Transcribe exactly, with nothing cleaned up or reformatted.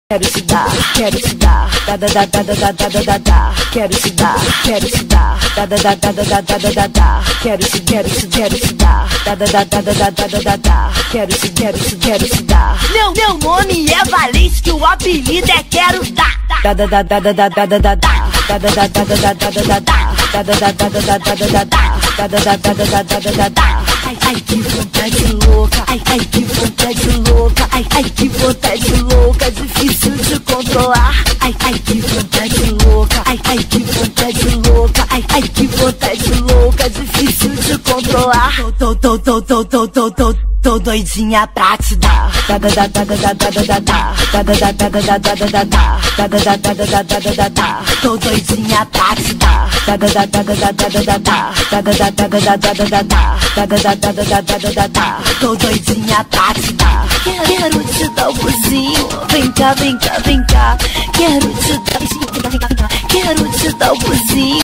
Quero te dar, quero te dar, da da da da da da da da da. Quero te dar, quero te dar, da da da da da da da da da. Quero te, quero te, quero te dar, da da da da da da da da da. Quero te, quero te, quero te dar. Meu, meu nome é Valente, que o apelido é Quero Dar. Da da da da da da da da da da. Da da da da da da da da da. Da da da da da da da da da. Da da da da da da da da da. Ai, ai, que vontade louca, ai, ai, que vontade louca, ai, ai, que vontade louca, difícil de controlar. Ai, ai, que vontade louca, ai, ai, que vontade louca, ai, ai, que vontade louca, difícil de controlar. Tô, tô, tô, tô, tô, tô, tô, tô doidinha pra te dar. Da da da da da da da da da. Da da da da da da da da da. Da da da da da da da da da. Tô doidinha pra te dar. Da da da da da da da da da. Da da da da da da da da da. Da da da da da da da da da. Tô doidinha pra te dar. Quero te dar o buzinho, vem cá, vem cá, vem cá. Quero te dar, vem cá, vem cá, vem cá. Quero te dar o buzinho.